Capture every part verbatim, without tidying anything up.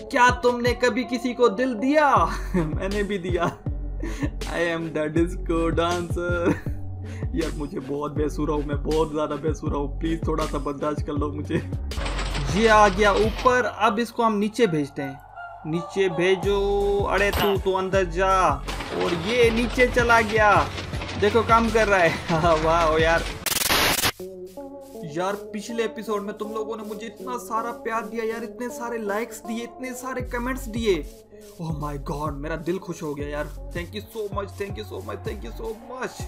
क्या तुमने कभी किसी को दिल दिया? मैंने भी दिया। I am the disco dancer. यार मुझे बहुत बेसुरा हूँ, मैं बहुत ज्यादा बेसुरा हूँ, प्लीज थोड़ा सा बर्दाश्त कर लो मुझे। ये आ गया ऊपर, अब इसको हम नीचे भेजते हैं। नीचे भेजो, अरे तू तो अंदर जा। और ये नीचे चला गया, देखो काम कर रहा है। वाह यार यार पिछले एपिसोड में तुम लोगों ने मुझे इतना सारा प्यार दिया यार, इतने सारे लाइक्स दिए, इतने सारे कमेंट्स दिए। ओह माय गॉड, मेरा दिल खुश हो गया यार। Thank you so much, thank you so much, thank you so much.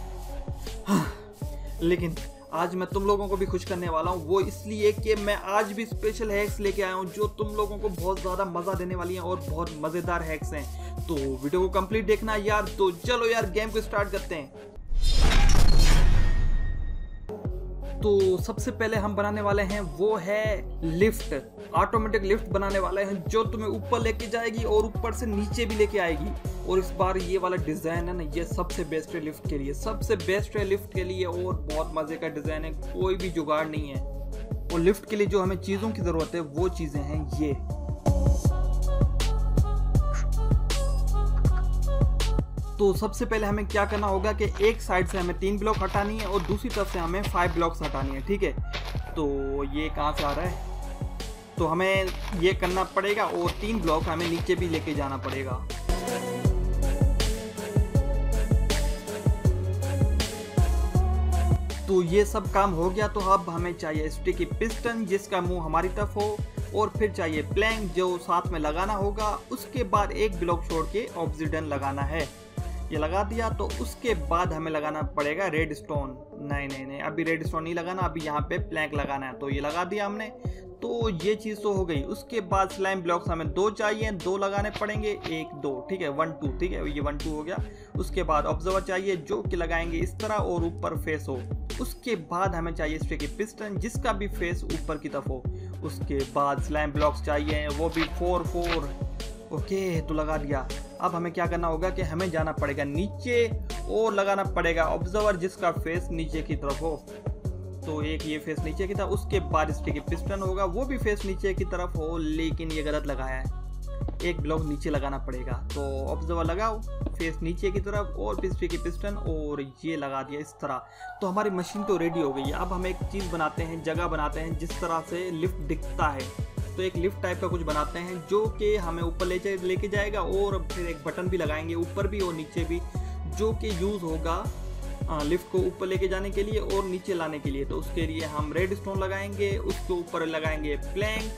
लेकिन आज मैं तुम लोगों को भी खुश करने वाला हूँ, वो इसलिए कि मैं आज भी स्पेशल हैक्स लेके आया हूँ जो तुम लोगों को बहुत ज़्यादा मज़ा देने वाली हैं और बहुत मज़ेदार हैक्स हैं। तो वीडियो को कंप्लीट देखना यार। तो चलो यार गेम को स्टार्ट करते हैं। तो सबसे पहले हम बनाने वाले हैं वो है लिफ्ट, ऑटोमेटिक लिफ्ट बनाने वाले हैं जो तुम्हें ऊपर लेके जाएगी और ऊपर से नीचे भी लेके आएगी। और इस बार ये वाला डिज़ाइन है ना, ये सबसे बेस्ट है लिफ्ट के लिए, सबसे बेस्ट है लिफ्ट के लिए और बहुत मज़े का डिज़ाइन है, कोई भी जुगाड़ नहीं है। और लिफ्ट के लिए जो हमें चीज़ों की ज़रूरत है वो चीज़ें हैं ये। तो सबसे पहले हमें क्या करना होगा कि एक साइड से हमें तीन ब्लॉक हटानी है और दूसरी तरफ से हमें फाइव ब्लॉक्स हटानी है, ठीक है। तो ये कहाँ से आ रहा है, तो हमें ये करना पड़ेगा और तीन ब्लॉक हमें नीचे भी लेके जाना पड़ेगा। तो ये सब काम हो गया। तो अब हमें चाहिए स्टिकी पिस्टन जिसका मुंह हमारी तरफ हो, और फिर चाहिए प्लैंक जो साथ में लगाना होगा। उसके बाद एक ब्लॉक छोड़ के ऑब्सिडियन लगाना है। ये लगा दिया। तो उसके बाद हमें लगाना पड़ेगा रेड स्टोन। नहीं नहीं नहीं अभी रेड स्टोन नहीं लगाना, अभी यहाँ पे प्लैंक लगाना है। तो ये लगा दिया हमने, तो ये चीज़ तो हो गई। उसके बाद स्लाइम ब्लॉक्स हमें दो चाहिए, दो लगाने पड़ेंगे, एक दो, ठीक है, वन टू, ठीक है, ये वन टू हो गया। उसके बाद ऑब्जर्वर चाहिए जो कि लगाएंगे इस तरह और ऊपर फेस हो। उसके बाद हमें चाहिए स्टिकी पिस्टन जिसका भी फेस ऊपर की तरफ हो। उसके बाद स्लाइम ब्लॉक्स चाहिए, वो भी फोर फोर। ओके तो लगा दिया। अब हमें क्या करना होगा कि हमें जाना पड़ेगा नीचे और लगाना पड़ेगा ऑब्जर्वर जिसका फेस नीचे की तरफ हो। तो एक ये फेस नीचे की तरफ, उसके बाद स्टिकी पिस्टन होगा वो भी फेस नीचे की तरफ हो, लेकिन ये गलत लगाया है, एक ब्लॉक नीचे लगाना पड़ेगा। तो ऑब्जर्वर लगाओ फेस नीचे की तरफ और स्टिकी पिस्टन, और ये लगा दिया इस तरह। तो हमारी मशीन तो रेडी हो गई है। अब हम एक चीज़ बनाते हैं, जगह बनाते हैं जिस तरह से लिफ्ट दिखता है। तो एक लिफ्ट टाइप का कुछ बनाते हैं जो कि हमें ऊपर ले लेके जाएगा, और फिर एक बटन भी लगाएंगे ऊपर भी और नीचे भी, जो कि यूज़ होगा लिफ्ट को ऊपर लेके जाने के लिए और नीचे लाने के लिए। तो उसके लिए हम रेड स्टोन लगाएंगे, उसके ऊपर लगाएंगे प्लैंक,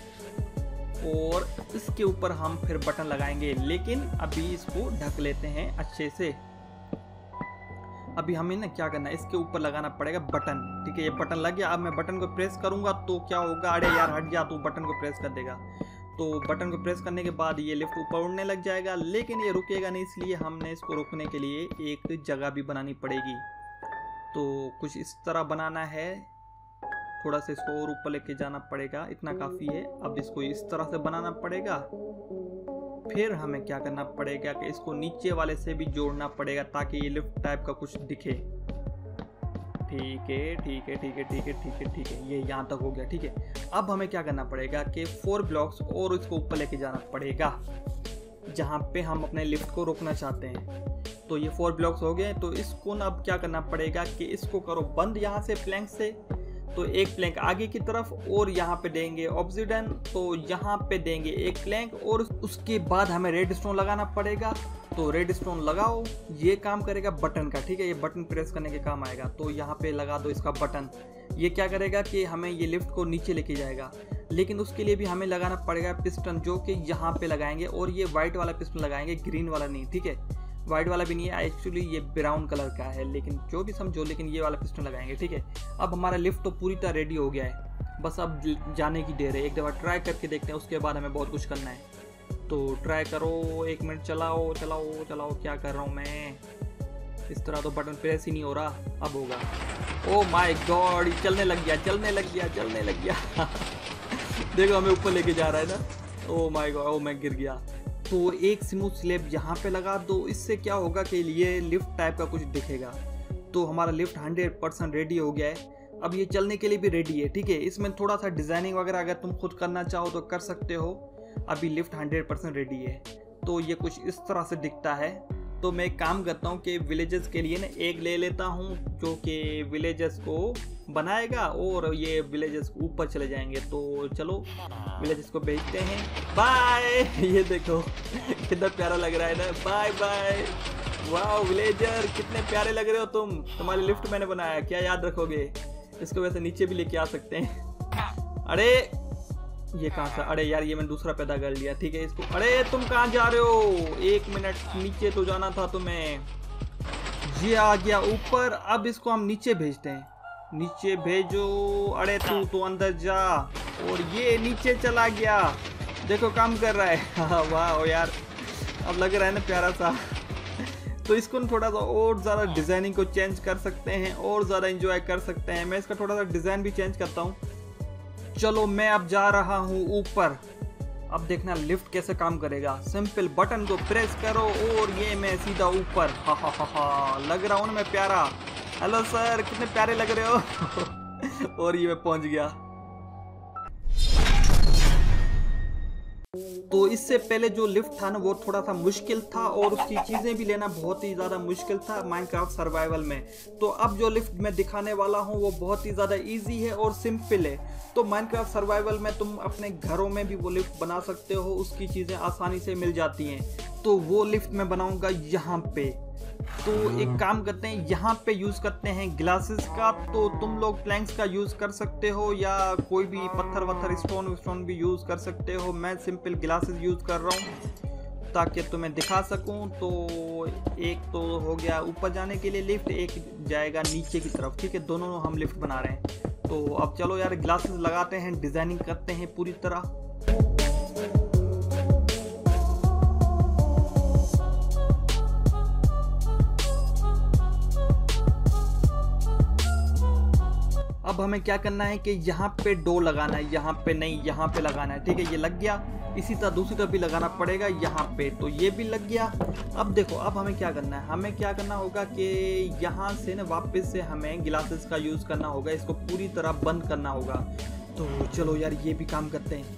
और इसके ऊपर हम फिर बटन लगाएंगे। लेकिन अभी इसको ढक लेते हैं अच्छे से। अभी हमें ना क्या करना है, इसके ऊपर लगाना पड़ेगा बटन, ठीक है। ये बटन लग गया। अब मैं बटन को प्रेस करूंगा तो क्या होगा, अरे यार हट जा, तो बटन को प्रेस कर देगा। तो बटन को प्रेस करने के बाद ये लिफ्ट ऊपर उड़ने लग जाएगा, लेकिन ये रुकेगा नहीं, इसलिए हमने इसको रोकने के लिए एक जगह भी बनानी पड़ेगी। तो कुछ इस तरह बनाना है, थोड़ा सा इसको और ऊपर लेके जाना पड़ेगा, इतना काफ़ी है। अब इसको इस तरह से बनाना पड़ेगा। फिर हमें क्या करना पड़ेगा कि इसको नीचे वाले से भी जोड़ना पड़ेगा ताकि ये लिफ्ट टाइप का कुछ दिखे। ठीक है ठीक है ठीक है ठीक है ठीक है ठीक है ये यहाँ तक हो गया, ठीक है। अब हमें क्या करना पड़ेगा कि फोर ब्लॉक्स और इसको ऊपर लेके जाना पड़ेगा जहाँ पे हम अपने लिफ्ट को रोकना चाहते हैं। तो ये फोर ब्लॉक्स हो गए। तो इसको ना अब क्या करना पड़ेगा कि इसको करो बंद यहाँ से प्लैंक से। तो एक प्लैंक आगे की तरफ और यहाँ पे देंगे ऑब्सिडियन, तो यहाँ पे देंगे एक प्लैंक, और उसके बाद हमें रेड स्टोन लगाना पड़ेगा। तो रेड स्टोन लगाओ, ये काम करेगा बटन का, ठीक है, ये बटन प्रेस करने के काम आएगा। तो यहाँ पे लगा दो इसका बटन। ये क्या करेगा कि हमें ये लिफ्ट को नीचे लेके जाएगा, लेकिन उसके लिए भी हमें लगाना पड़ेगा पिस्टन जो कि यहाँ पे लगाएंगे, और ये व्हाइट वाला पिस्टन लगाएंगे, ग्रीन वाला नहीं, ठीक है। वाइट वाला भी नहीं है, एक्चुअली ये ब्राउन कलर का है, लेकिन जो भी समझो, लेकिन ये वाला पिस्टन लगाएंगे, ठीक है। अब हमारा लिफ्ट तो पूरी तरह रेडी हो गया है, बस अब जाने की देर है। एक दफ़ा ट्राई करके देखते हैं, उसके बाद हमें बहुत कुछ करना है। तो ट्राई करो, एक मिनट चलाओ चलाओ चलाओ, क्या कर रहा हूँ मैं, इस तरह तो बटन प्रेस ही नहीं हो रहा। अब होगा। ओह माय गॉड, चलने लग गया चलने लग गया चलने लग गया देखो हमें ऊपर लेके जा रहा है ना। ओह माय गॉड, ओह मैं गिर गया। तो एक स्मूथ स्लैब यहाँ पे लगा दो, इससे क्या होगा कि ये लिफ्ट टाइप का कुछ दिखेगा। तो हमारा लिफ्ट हंड्रेड परसेंट रेडी हो गया है। अब ये चलने के लिए भी रेडी है, ठीक है। इसमें थोड़ा सा डिज़ाइनिंग वगैरह अगर तुम खुद करना चाहो तो कर सकते हो, अभी लिफ्ट हंड्रेड परसेंट रेडी है। तो ये कुछ इस तरह से दिखता है। तो मैं एक काम करता हूँ कि विलेजेस के लिए ना एक ले लेता हूँ जो कि विलेजेस को बनाएगा और ये विलेजेस ऊपर चले जाएंगे। तो चलो विलेजेस को भेजते हैं। बाय। ये देखो कितना प्यारा लग रहा है ना। Bye bye. वाह विलेजर कितने प्यारे लग रहे हो तुम। तुम्हारी लिफ्ट मैंने बनाया, क्या याद रखोगे? इसको वैसे नीचे भी लेके आ सकते हैं। अरे ये कहाँ से? अरे यार ये मैंने दूसरा पैदा कर लिया। ठीक है इसको। अरे तुम कहाँ जा रहे हो? एक मिनट, नीचे तो जाना था तुम्हें। ये आ गया ऊपर। अब इसको हम नीचे भेजते हैं। नीचे भेजो। अरे तू तो अंदर जा। और ये नीचे चला गया। देखो काम कर रहा है। वाह यार अब लग रहा है ना प्यारा सा। तो इसको थोड़ा सा और ज़्यादा डिज़ाइनिंग को चेंज कर सकते हैं और ज़्यादा एंजॉय कर सकते हैं। मैं इसका थोड़ा सा डिज़ाइन भी चेंज करता हूँ। चलो मैं अब जा रहा हूँ ऊपर। अब देखना लिफ्ट कैसे काम करेगा। सिंपल बटन को प्रेस करो और ये मैं सीधा ऊपर। हा हा हा हा लग रहा हूँ ना मैं प्यारा। हेलो सर कितने प्यारे लग रहे हो। और ये मैं पहुँच गया। तो इससे पहले जो लिफ्ट था ना वो थोड़ा सा मुश्किल था और उसकी चीज़ें भी लेना बहुत ही ज़्यादा मुश्किल था माइनक्राफ्ट सर्वाइवल में। तो अब जो लिफ्ट मैं दिखाने वाला हूँ वो बहुत ही ज़्यादा इजी है और सिंपल है। तो माइनक्राफ्ट सर्वाइवल में तुम अपने घरों में भी वो लिफ्ट बना सकते हो। उसकी चीज़ें आसानी से मिल जाती हैं। तो वो लिफ्ट मैं बनाऊँगा यहाँ पे। तो एक काम करते हैं, यहाँ पे यूज़ करते हैं ग्लासेस का। तो तुम लोग प्लैंक्स का यूज़ कर सकते हो या कोई भी पत्थर वत्थर स्टोन स्टोन भी यूज़ कर सकते हो। मैं सिंपल ग्लासेस यूज़ कर रहा हूँ ताकि तुम्हें दिखा सकूँ। तो एक तो हो गया ऊपर जाने के लिए लिफ्ट, एक जाएगा नीचे की तरफ। ठीक है दोनों हम लिफ्ट बना रहे हैं। तो अब चलो यार ग्लासेस लगाते हैं, डिज़ाइनिंग करते हैं पूरी तरह। अब हमें क्या करना है कि यहाँ पे डोर लगाना है, यहाँ पे नहीं यहाँ पे लगाना है। ठीक है ये लग गया। इसी तरह दूसरी तरफ भी लगाना पड़ेगा यहाँ पे। तो ये भी लग गया। अब देखो अब हमें क्या करना है, हमें क्या करना होगा कि यहाँ से ना वापस से हमें ग्लासेस का यूज़ करना होगा। इसको पूरी तरह बंद करना होगा। तो चलो यार ये भी काम करते हैं।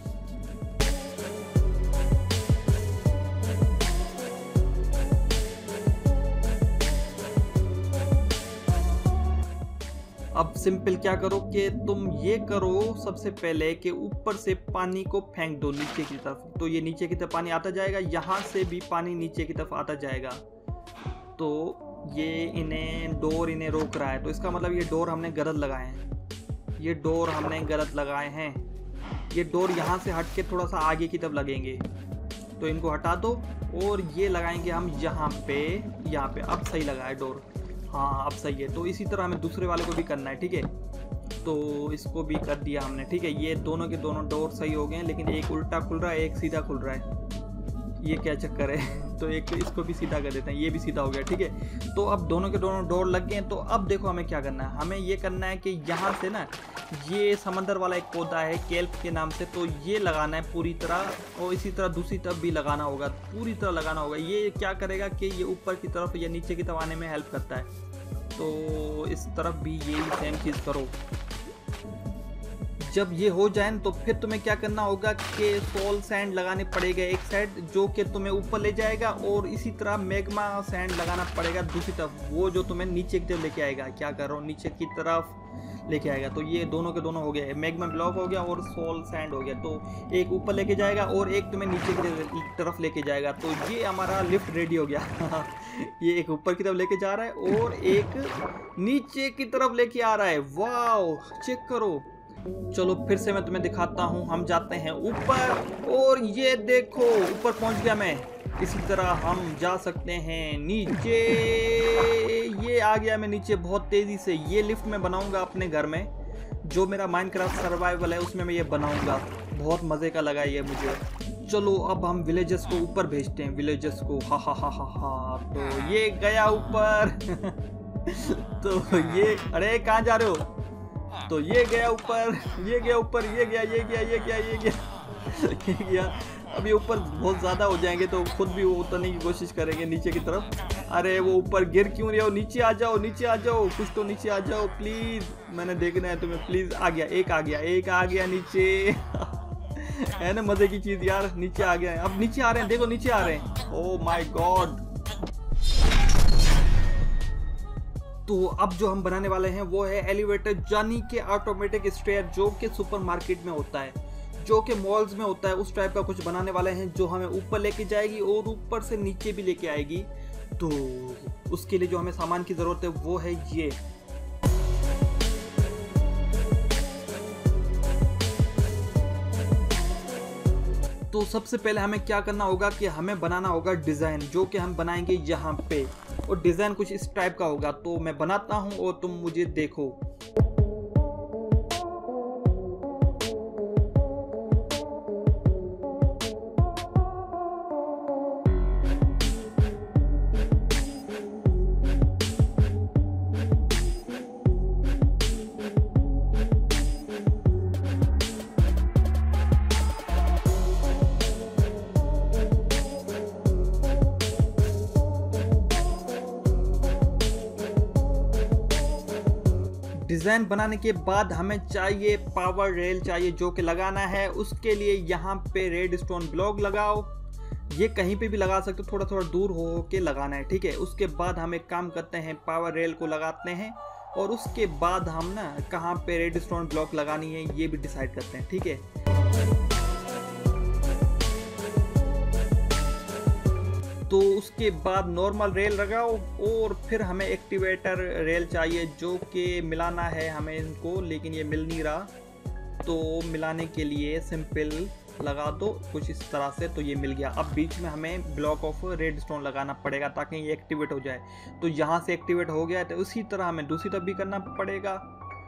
अब सिंपल क्या करो कि तुम ये करो सबसे पहले कि ऊपर से पानी को फेंक दो नीचे की तरफ। तो ये नीचे की तरफ पानी आता जाएगा, यहाँ से भी पानी नीचे की तरफ आता जाएगा। तो ये इन्हें डोर इन्हें रोक रहा है। तो इसका मतलब ये डोर हमने गलत लगाए हैं। ये डोर हमने गलत लगाए हैं। ये डोर यहाँ से हट के थोड़ा सा आगे की तरफ लगेंगे। तो इनको हटा दो और ये लगाएंगे हम यहाँ पे। यहाँ पे अब सही लगा है डोर। हाँ अब सही है। तो इसी तरह हमें दूसरे वाले को भी करना है। ठीक है तो इसको भी कर दिया हमने। ठीक है ये दोनों के दोनों डोर सही हो गए हैं, लेकिन एक उल्टा खुल रहा है एक सीधा खुल रहा है। ये क्या चक्कर है। तो एक इसको भी सीधा कर देते हैं। ये भी सीधा हो गया। ठीक है तो अब दोनों के दोनों डोर लग गए हैं। तो अब देखो हमें क्या करना है। हमें ये करना है कि यहाँ से ना ये समंदर वाला एक पौधा है केल्प के नाम से। तो ये लगाना है पूरी तरह और इसी तरह दूसरी तरफ भी लगाना होगा। पूरी तरह लगाना होगा। ये क्या करेगा कि ये ऊपर की तरफ या नीचे की तरफ आने में हेल्प करता है। तो इस तरफ भी यही सेम चीज़ करो। जब ये हो जाए तो फिर तुम्हें क्या करना होगा कि सोल सैंड लगाने पड़ेगा एक साइड जो कि तुम्हें ऊपर ले जाएगा और इसी तरह मैग्मा सैंड लगाना पड़ेगा दूसरी तरफ, वो जो तुम्हें नीचे की तरफ लेके आएगा। क्या कर रहा हूँ नीचे की तरफ लेके आएगा। तो ये दोनों के दोनों हो गए, मैग्मा ब्लॉक हो गया और सोल सैंड हो गया। तो एक ऊपर लेके जाएगा और एक तुम्हें नीचे की तरफ लेके जाएगा। तो ये हमारा लिफ्ट रेडी हो गया। ये एक ऊपर की तरफ लेके जा रहा है और एक नीचे की तरफ लेके आ रहा है। वाओ चेक करो। चलो फिर से मैं तुम्हें दिखाता हूँ। हम जाते हैं ऊपर और ये देखो ऊपर पहुँच गया मैं। इसी तरह हम जा सकते हैं नीचे। ये आ गया मैं नीचे बहुत तेज़ी से। ये लिफ्ट मैं बनाऊंगा अपने घर में, जो मेरा माइनक्राफ्ट सर्वाइवल है उसमें मैं ये बनाऊंगा। बहुत मज़े का लगा ये मुझे। चलो अब हम विलेजेस को ऊपर भेजते हैं, विलेजेस को। हा हा हा हा हा। तो ये गया ऊपर। तो ये अरे कहाँ जा रहे हो। तो ये गया ऊपर, ये गया ऊपर, ये गया ये गया ये गया ये गया ये गया। अभी ऊपर बहुत ज़्यादा हो जाएंगे तो खुद भी वो उतरने की कोशिश करेंगे नीचे की तरफ। अरे वो ऊपर गिर क्यों रहे हो, नीचे आ जाओ नीचे आ जाओ, कुछ तो नीचे आ जाओ प्लीज़, मैंने देखना है तुम्हें। प्लीज़ आ गया, एक आ गया, एक आ गया नीचे। है ना मजे की चीज यार। नीचे आ गए हैं, अब नीचे आ रहे हैं, देखो नीचे आ रहे हैं। Oh my god. तो अब जो हम बनाने वाले हैं वो है एलिवेटर, यानी कि ऑटोमेटिक स्टेयर, जो कि सुपरमार्केट में होता है, जो कि मॉल्स में होता है। उस टाइप का कुछ बनाने वाले हैं जो हमें ऊपर लेके जाएगी और ऊपर से नीचे भी लेके आएगी। तो उसके लिए जो हमें सामान की जरूरत है वो है ये। तो सबसे पहले हमें क्या करना होगा कि हमें बनाना होगा डिज़ाइन, जो कि हम बनाएंगे यहाँ पे। और डिज़ाइन कुछ इस टाइप का होगा। तो मैं बनाता हूँ और तुम मुझे देखो। डिज़ाइन बनाने के बाद हमें चाहिए पावर रेल चाहिए, जो कि लगाना है। उसके लिए यहाँ पे रेड स्टोन ब्लॉक लगाओ। ये कहीं पे भी लगा सकते हो, थोड़ा थोड़ा दूर हो के लगाना है, ठीक है। उसके बाद हम एक काम करते हैं, पावर रेल को लगाते हैं और उसके बाद हम ना कहाँ पे रेड स्टोन ब्लॉक लगानी है ये भी डिसाइड करते हैं, ठीक है। तो उसके बाद नॉर्मल रेल लगाओ और फिर हमें एक्टिवेटर रेल चाहिए, जो कि मिलाना है हमें इनको, लेकिन ये मिल नहीं रहा। तो मिलाने के लिए सिंपल लगा दो कुछ इस तरह से, तो ये मिल गया। अब बीच में हमें ब्लॉक ऑफ रेड स्टोन लगाना पड़ेगा ताकि ये एक्टिवेट हो जाए। तो यहाँ से एक्टिवेट हो गया, तो उसी तरह हमें दूसरी तरफ भी करना पड़ेगा।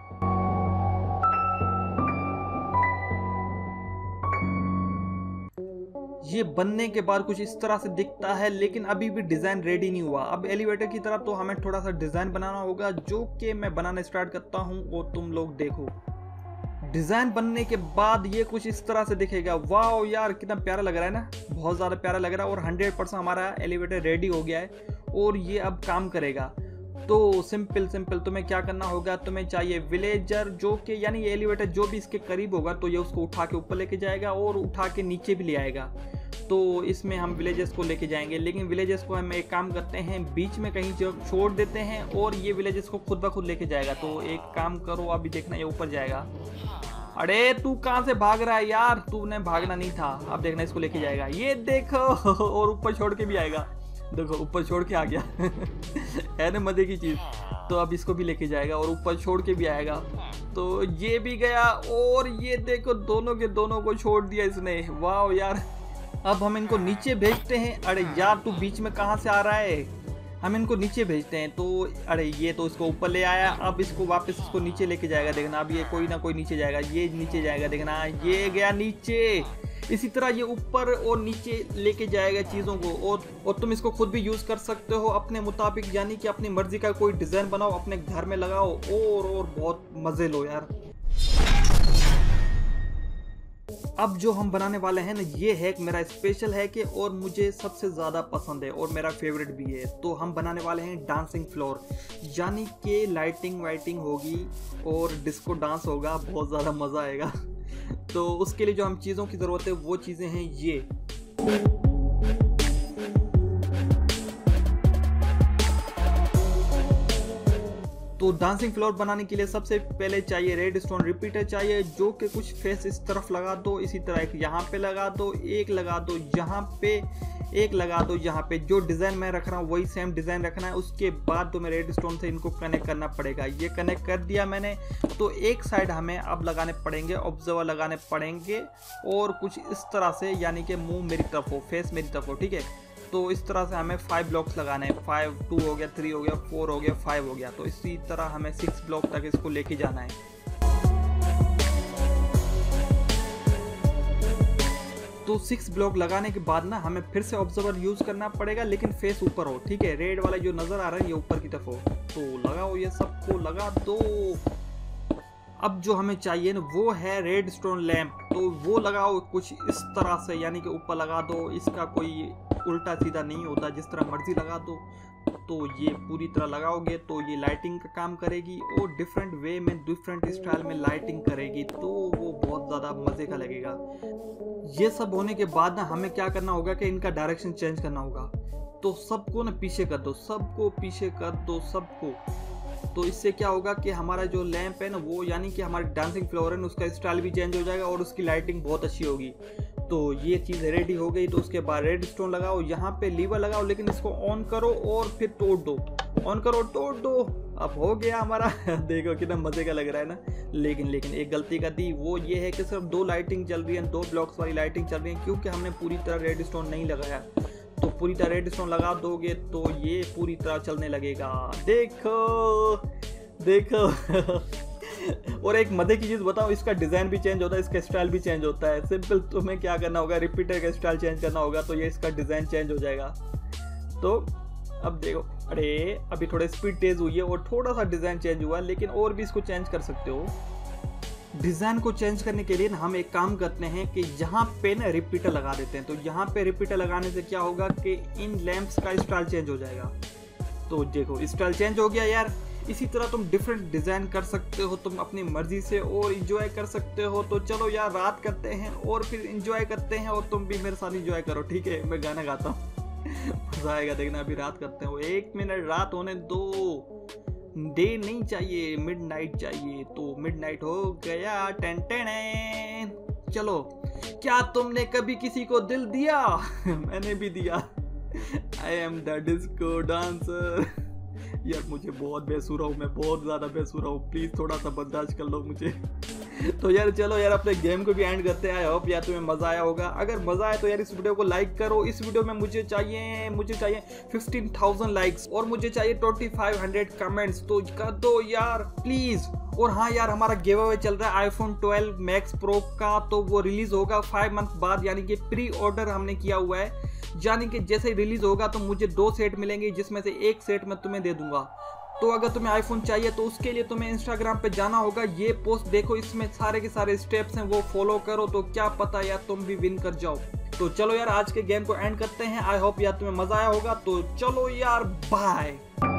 ये बनने के बाद कुछ इस तरह से दिखता है, लेकिन अभी भी डिज़ाइन रेडी नहीं हुआ। अब एलिवेटर की तरफ तो हमें थोड़ा सा डिज़ाइन बनाना होगा, जो कि मैं बनाना स्टार्ट करता हूँ और तुम लोग देखो। डिज़ाइन बनने के बाद ये कुछ इस तरह से दिखेगा। वाह यार कितना प्यारा लग रहा है ना, बहुत ज़्यादा प्यारा लग रहा है। और हंड्रेड परसेंट हमारा एलिवेटर रेडी हो गया है और ये अब काम करेगा। तो सिंपल सिंपल तुम्हें क्या करना होगा, तुम्हें चाहिए विलेजर, जो कि यानी ये एलिवेटर जो भी इसके करीब होगा तो ये उसको उठा के ऊपर लेके जाएगा और उठा के नीचे भी ले आएगा। तो इसमें हम विलेजेस को लेके जाएंगे, लेकिन विलेजेस को हम एक काम करते हैं, बीच में कहीं जो छोड़ देते हैं और ये विलेजेस को खुद ब खुद लेके जाएगा। तो एक काम करो, अभी देखना ये ऊपर जाएगा। अरे तू कहाँ से भाग रहा है यार, तूने भागना नहीं था। अब देखना इसको लेके जाएगा, ये देखो, और ऊपर छोड़ के भी आएगा। देखो ऊपर छोड़ के आ गया है ना मजे की चीज। तो अब इसको भी लेके जाएगा और ऊपर छोड़ के भी आएगा। तो ये भी गया और ये देखो दोनों के दोनों को छोड़ दिया इसने। वाह यार। अब हम इनको नीचे भेजते हैं। अरे यार तू बीच में कहाँ से आ रहा है, हम इनको नीचे भेजते हैं। तो अरे ये तो इसको ऊपर ले आया, अब इसको वापस इसको नीचे लेके जाएगा। देखना अब ये कोई ना कोई नीचे जाएगा, ये नीचे जाएगा, देखना ये गया नीचे। इसी तरह ये ऊपर और नीचे लेके जाएगा चीज़ों को। और और तुम इसको खुद भी यूज़ कर सकते हो अपने मुताबिक, यानी कि अपनी मर्जी का कोई डिज़ाइन बनाओ, अपने घर में लगाओ और और बहुत मज़े लो यार। अब जो हम बनाने वाले हैं ना, ये हैक मेरा स्पेशल है कि और मुझे सबसे ज़्यादा पसंद है और मेरा फेवरेट भी है। तो हम बनाने वाले हैं डांसिंग फ्लोर, यानी कि लाइटिंग वाइटिंग होगी और डिस्को डांस होगा, बहुत ज़्यादा मज़ा आएगा। तो उसके लिए जो हम चीज़ों की ज़रूरत है वो चीज़ें हैं ये। तो डांसिंग फ्लोर बनाने के लिए सबसे पहले चाहिए रेड स्टोन रिपीटर चाहिए, जो कि कुछ फेस इस तरफ लगा दो, इसी तरह एक यहाँ पे लगा दो, एक लगा दो यहाँ पे, एक लगा दो यहाँ पे। जो डिज़ाइन मैं रख रहा हूँ वही सेम डिज़ाइन रखना है। उसके बाद तो मैं रेड स्टोन से इनको कनेक्ट करना पड़ेगा। ये कनेक्ट कर दिया मैंने। तो एक साइड हमें अब लगाने पड़ेंगे, ऑब्जर्वर लगाने पड़ेंगे और कुछ इस तरह से, यानी कि मुंह मेरी तरफ हो, फेस मेरी तरफ हो, ठीक है। तो इस तरह से हमें फाइव ब्लॉक्स लगाने हैं। फाइव, टू हो गया, थ्री हो गया, फोर हो गया, फाइव हो गया। तो इसी तरह हमें सिक्स ब्लॉक तक इसको लेके जाना है। तो सिक्स ब्लॉक लगाने के बाद ना हमें फिर से ऑब्जर्वर यूज करना पड़ेगा, लेकिन फेस ऊपर हो, ठीक है। रेड वाला जो नजर आ रहा है ये ऊपर की तरफ हो। तो लगाओ, ये सबको लगा दो। अब जो हमें चाहिए ना वो है रेड स्टोन लैंप। तो वो लगाओ कुछ इस तरह से, यानी कि ऊपर लगा दो। इसका कोई उल्टा सीधा नहीं होता, जिस तरह मर्जी लगा दो। तो ये पूरी तरह लगाओगे तो ये लाइटिंग का काम करेगी और डिफरेंट वे में डिफरेंट स्टाइल में लाइटिंग करेगी, तो वो बहुत ज़्यादा मज़े का लगेगा। ये सब होने के बाद ना हमें क्या करना होगा कि इनका डायरेक्शन चेंज करना होगा। तो सबको ना पीछे कर दो, सबको पीछे कर दो, सबको। तो इससे क्या होगा कि हमारा जो लैंप है ना वो यानी कि हमारी डांसिंग फ्लोर है ना उसका स्टाइल भी चेंज हो जाएगा और उसकी लाइटिंग बहुत अच्छी होगी। तो ये चीज़ रेडी हो गई। तो उसके बाद रेड स्टोन लगाओ, यहाँ पे लीवर लगाओ, लेकिन इसको ऑन करो और फिर तोड़ दो, ऑन करो तोड़ दो। अब हो गया हमारा देखो कितना मज़े का लग रहा है ना। लेकिन लेकिन एक गलती कर दी, वो ये है कि सिर्फ दो लाइटिंग चल रही है, दो ब्लॉक्स वाली लाइटिंग चल रही है, क्योंकि हमने पूरी तरह रेड स्टोन नहीं लगाया। तो पूरी तरह रेड स्टोन लगा दोगे तो ये पूरी तरह चलने लगेगा। देखो देखो और एक मजे की चीज़ बताओ, इसका डिज़ाइन भी चेंज होता है, इसका स्टाइल भी चेंज होता है। सिंपल तुम्हें क्या करना होगा, रिपीटर का स्टाइल चेंज करना होगा, तो ये इसका डिज़ाइन चेंज हो जाएगा। तो अब देखो, अरे अभी थोड़ा स्पीड तेज हुई है और थोड़ा सा डिज़ाइन चेंज हुआ, लेकिन और भी इसको चेंज कर सकते हो। डिज़ाइन को चेंज करने के लिए ना हम एक काम करते हैं कि यहाँ पे ना रिपीटर लगा देते हैं। तो यहाँ पे रिपीटर लगाने से क्या होगा कि इन लैंप्स का स्टाइल चेंज हो जाएगा। तो देखो स्टाइल चेंज हो गया यार। इसी तरह तुम डिफरेंट डिज़ाइन कर सकते हो तुम अपनी मर्जी से और इंजॉय कर सकते हो। तो चलो यार रात करते हैं और फिर इंजॉय करते हैं, और तुम भी मेरे साथ इंजॉय करो, ठीक है? मैं गाना गाता हूँ मजा आएगा देखना। अभी रात करते हो, एक मिनट रात होने दो, डे नहीं चाहिए, मिडनाइट चाहिए। तो मिडनाइट हो गया, टेन टेन। चलो, क्या तुमने कभी किसी को दिल दिया? मैंने भी दिया। I am the disco dancer. यार मुझे बहुत बेसुरा हूँ, मैं बहुत ज़्यादा बेसुरा हूँ, प्लीज़ थोड़ा सा बर्दाश्त कर लो मुझे। तो यार चलो यार अपने गेम को भी एंड करते हैं। आई होप यार तुम्हें मज़ा आया होगा। अगर मज़ा आया तो यार इस वीडियो को लाइक करो। इस वीडियो में मुझे चाहिए मुझे चाहिए फिफ्टीन थाउजेंड लाइक्स और मुझे चाहिए ट्वेंटी फाइव हंड्रेड कमेंट्स, तो कर दो यार प्लीज़। और हाँ यार, हमारा गिव अवे चल रहा है आईफोन ट्वेल्व मैक्स प्रो का, तो वो रिलीज़ होगा फाइव मंथ बाद, यानी कि प्री ऑर्डर हमने किया हुआ है। यानी कि जैसे ही रिलीज होगा तो मुझे दो सेट मिलेंगे, जिसमें से एक सेट मैं तुम्हें दे दूंगा। तो अगर तुम्हें आईफोन चाहिए तो उसके लिए तुम्हें इंस्टाग्राम पे जाना होगा। ये पोस्ट देखो, इसमें सारे के सारे स्टेप्स हैं, वो फॉलो करो, तो क्या पता यार तुम भी विन कर जाओ। तो चलो यार आज के गेम को एंड करते हैं। आई होप यार तुम्हें मजा आया होगा। तो चलो यार, बाय।